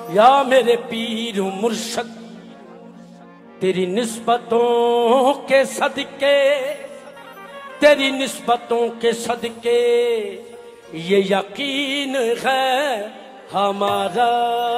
या मेरे पीर मुर्शद तेरी निस्बतों के सदके, तेरी निस्बतों के सदके ये यकीन है हमारा।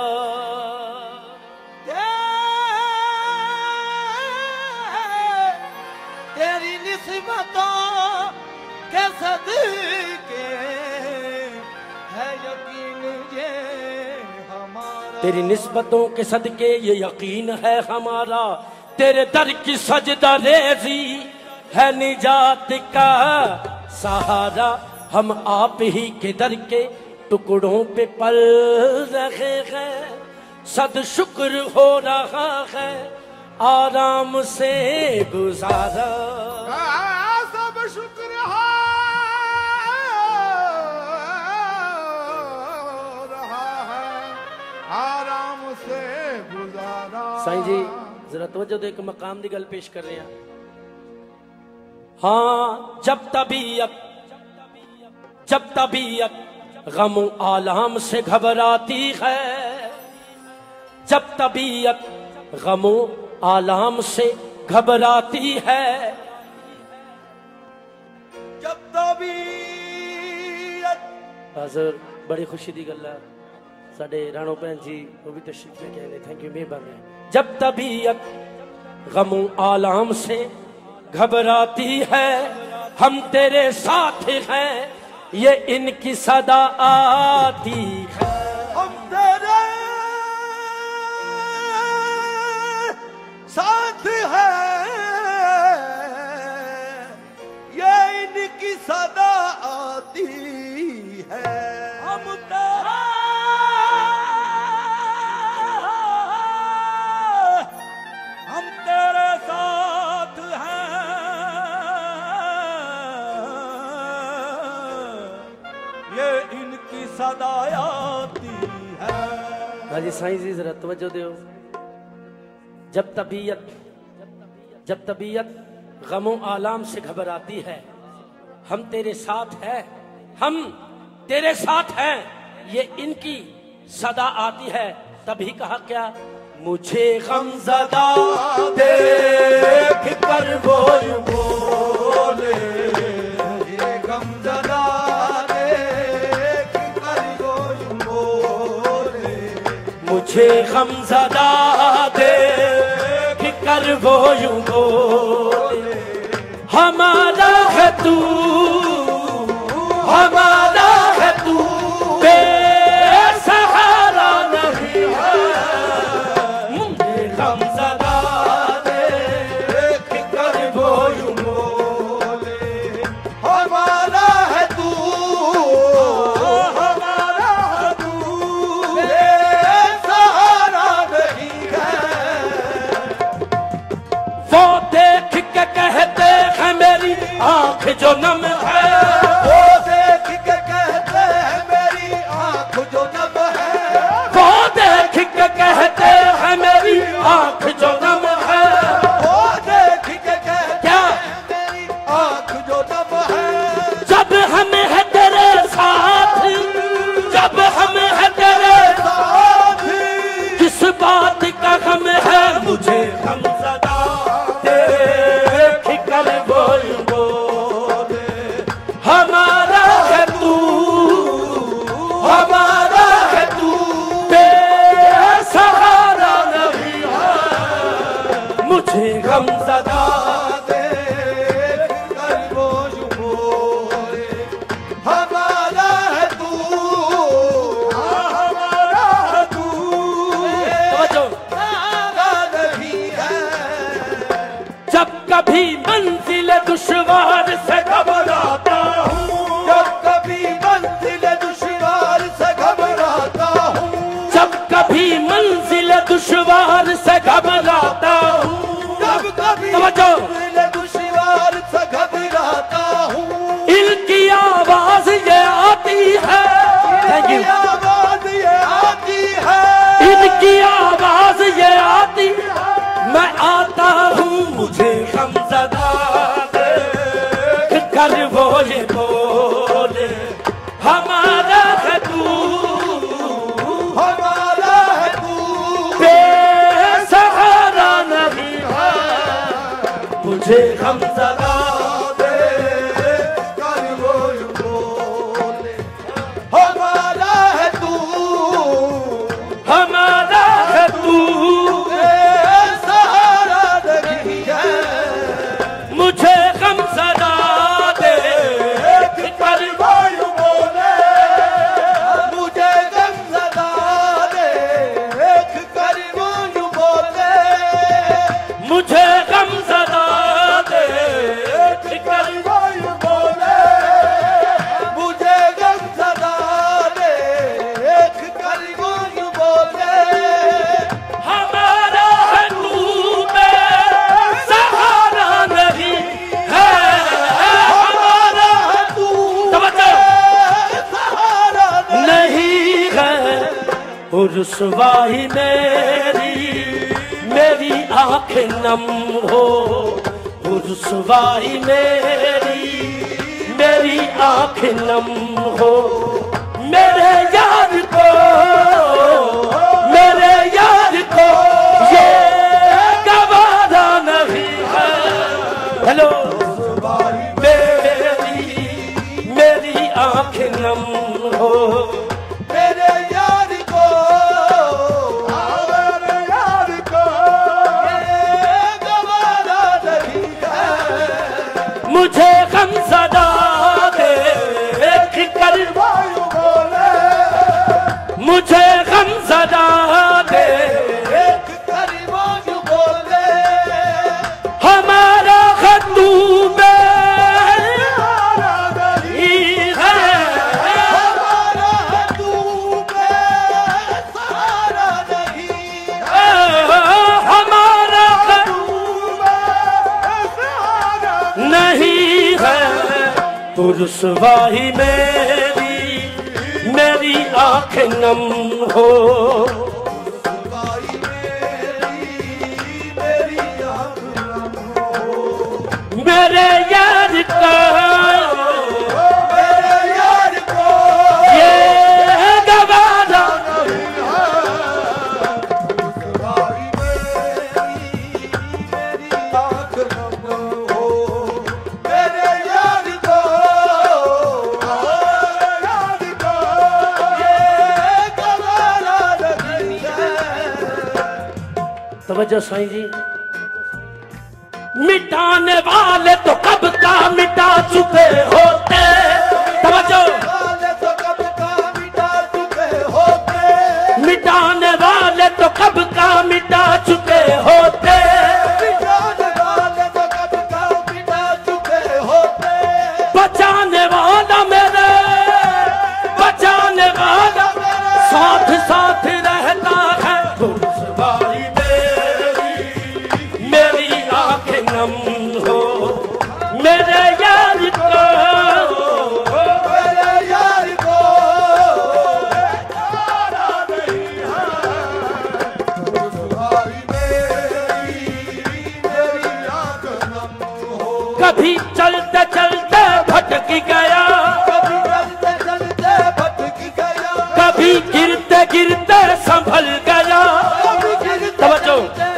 तेरी निस्बतों के सदके है यकीन ये हमारा। तेरी निस्बतों के सदके ये यकीन है हमारा। तेरे दर की सजदा रेजी है निजात का सहारा। हम आप ही के दर के टुकड़ों पे पल रहे हैं। सद शुक्र हो रहा है आराम से गुजारा। सब शुक्र हो रहा है आराम से गुजारा। साईं जी जरा तवज्जो दे के मकाम दी गल पेश कर रहे हैं। हाँ जब तबीयत गमों आलम से घबराती है, जब तबीयत गमों आलम से घबराती है, जब तबीयत हाज़िर बड़ी खुशी दी गल है। साडे राणो भैन जी वो भी तशरीफ लेके आए, थैंक यू, मेहरबानी। जब तबीयत गमों आलम से घबराती है, हम तेरे साथ हैं ये इनकी सदा आती है। हम तेरे साथ हैं ये इनकी सदा आती है। हम तेरे साथ हैं ये इनकी सदा आती है। हाँ जी साईं जी जरा तवज्जो दो। जब तबीयत गमों आलम से घबराती है, हम तेरे साथ हैं, हम तेरे साथ हैं ये इनकी सदा आती है। तभी कहा क्या, मुझे गमज़दा देख कर वो यूं बोले, ये गमज़दा देख कर वो यूं बोले, मुझे गमज़दा देख कर वो यूं बोले, हमारा है तू, हमारा है तू, बेसहारा नहीं है। मुझे गमज़दा देख कर वो यूं बोले, हमारा है तू, हमारा है तू, बेसहारा नहीं है। वो देख के कहते हैं मेरी आंख जो नम है, वो देख के कहते हैं मेरी आंख जो नम है, वो देख के कहते हैं मेरी आंख जो नम है। वो देख के कहते क्या हैं मेरी आंख जो नम है। जब हम है तेरे साथ, जब हम है तेरे साथ किस बात का गम है, मुझे गमज़दा देख कर वो यूं बोले, हमारा है तू, हमारा है तू, बेसहारा नहीं है। मुझे गमज़दा देख कर वो यूं बोले, हमारा है तू, हमारा है तू, तवज्जो। बेसहारा नहीं है। जब कभी मंजिल दुश्वार से घबराता हूँ, जब कभी मंजिल दुश्वार से घबराता हूँ, जब कभी मंजिल दुश्वार से घबराता हूँ, जब कभी तवज्जो। मंजिल दुश्वार से घबराता हूँ, इनकी आवाज ये आती है, थैंक यू, आवाज ये आती है, इनकी आवाज ये आती है, मैं आता हूँ, मुझे गमज़दा देख कर वो ये बोले, हमारा है तू, हमारा है तू, मुझे गमज़दा दे कर वो बोले हमारा है तू, हमारा है तू, सहारा नहीं है। मुझे गमज़दा दे कर वो बोले मुझे गमज़दा देख कर वो बोले मुझे गमज़दा दे कर वो बोले मुझे गमज़दा देख कर वो बोले हमारा है तू सहारा नहीं है, हमारा है तू सहारा नहीं है। और रुसवाई मेरी आंखें नम हो, और रुसवाई मेरी आंखें नम हो। मेरे यार को ये गवारा नहीं है। हेलो मेरी आंखें नम हो, मेरे यार को ये गवारा नहीं है। मुझे गमज़दा देख कर बोले मुझे गमज़दा देख कर वो बोले हमारा खतू में ही है, हमारा है तू सहारा नहीं है। हमारा खतू सहारा नहीं है। तो रुसवाई मेरी आंखें नम हो, भाई मेरी आँख नम हो। मेरे यार को मेरे यार को ये गवारा भाई मेरी आँख नम हो। मेरे यार को ये गवारा नहीं है। तवज्जो साईं जी। मिटाने वाले तो कब का मिटा चुके होते, तवज्जो। वाले तो कब का मिटा चुके होते, मिटाने वाले तो कब का मिटा चुके होते, मिटाने वाले तो कब का मिटा चुके होते। बचाने वाला मेरे, बचाने वाला साथ साथ रहता है। रुसवाई मेरी आंखें नम हो, मेरे यार को मेरे यार को रुसवाई मेरी आँख नम हो। कभी चलते चलते भटक गया, कभी चलते चलते भटक गया, कभी गिरते गिरते संभल गया। कभी गिरते तवज्जो।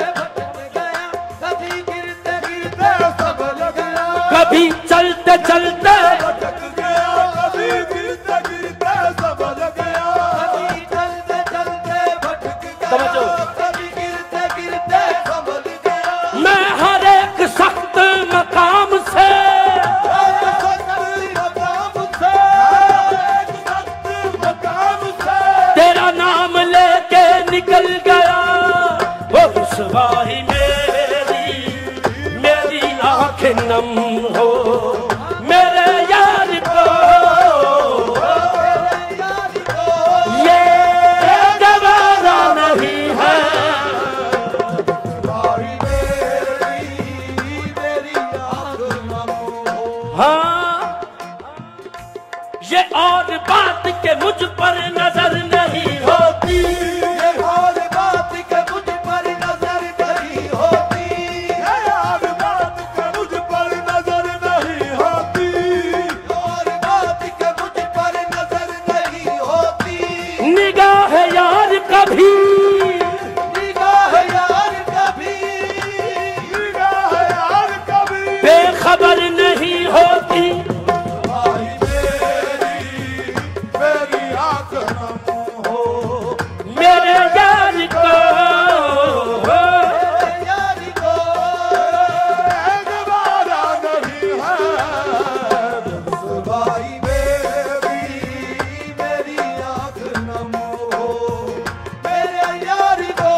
कभी गिरते गिरते संभल गया, कभी चलते चलते भटक गया, कभी गिरते गिरते संभल गया, कभी चलते चलते भटक गया, तवज्जो। कभी गिरते गिरते संभल गया। मैं हर एक सख्त मकाम से तेरा नाम लेके निकल गया। वो रुसवाई मेरी आंखें नम हो, मेरे यार को ये गवारा नहीं है। हाँ ये और बात के मुझ पर नजर नहीं होती, ये और बात के मुझ पर नजर नहीं होती, ये और बात के मुझ पर नजर नहीं मेरे यार को गवारा नहीं है भाई मेरी आँख नम हो मेरे यार को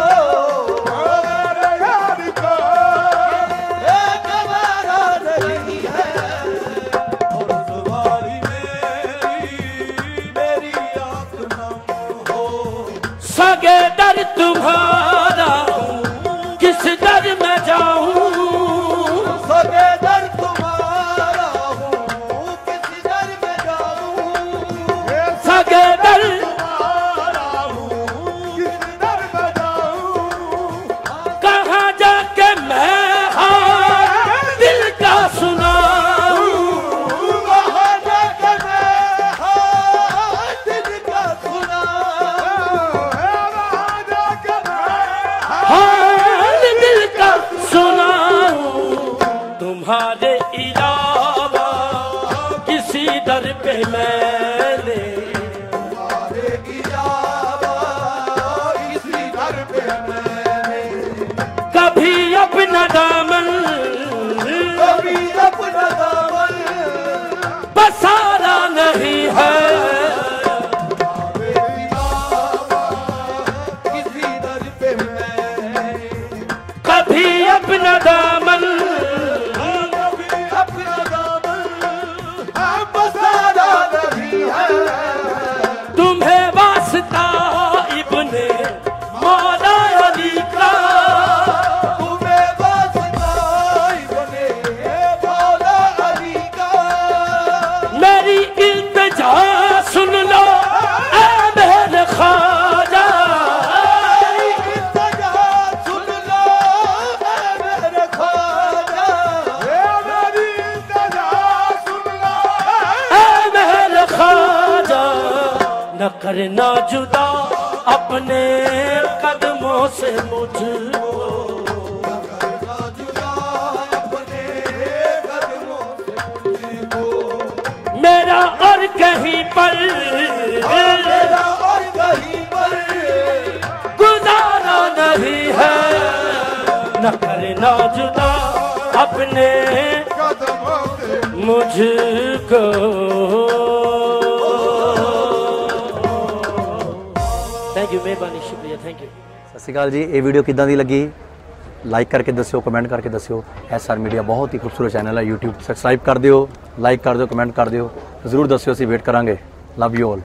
गवारा नहीं है और सवारी मेरी आँख नम हो सगे दर तुम्हारा किस दर में जाऊं सगे दर तुम्हारा हूँ किस दर में जाऊँ सगे दर तुम्हारा हूँ किस दर में जाऊँ कहाँ जाके मैं दिल का सुनाऊं वहाँ जाके मैं दिल का सुनाऊँ वहाँ जाके मैं हाल दिल का सुनाऊं तुम्हारे अलावा किसी दर पे मैंने तुम्हारे गिरावा इसी घर पे मैंने कभी अपना दामन कभी अपना दामन पसारा नहीं है किसी दर पे मैंने कभी अपना दामन कभी अपना दामन पसारा नहीं है तुम्हें वास्ता इब्ने मौला अली का तुम्हें वास्ता बने मौला अली का मेरी इल्तिजा सुन लो ऐ मेरे ख्वाजा सुन लो मेरे ख्वाजा मेरी इंतजा सुन लो ऐ मेरे ख्वाजा न करना जुदा अपने कदमों से मुझको मेरा और कहीं पर गुजारा नहीं है न करना जुदा अपने मुझको थैंक यू मेहरबानी शुक्रिया थैंक यू ਸਤਿ ਸ਼੍ਰੀ ਅਕਾਲ ਜੀ। ਇਹ ਵੀਡੀਓ ਕਿੱਦਾਂ ਦੀ ਲੱਗੀ ਲਾਈਕ ਕਰਕੇ ਦੱਸਿਓ, ਕਮੈਂਟ ਕਰਕੇ ਦੱਸਿਓ। SR ਮੀਡੀਆ ਬਹੁਤ ਹੀ ਖੂਬਸੂਰਤ ਚੈਨਲ ਹੈ YouTube, ਸਬਸਕ੍ਰਾਈਬ ਕਰ ਦਿਓ, ਲਾਈਕ ਕਰ ਦਿਓ, ਕਮੈਂਟ ਕਰ ਦਿਓ, ਜ਼ਰੂਰ ਦੱਸਿਓ, ਅਸੀਂ ਵੇਟ ਕਰਾਂਗੇ। Love you all.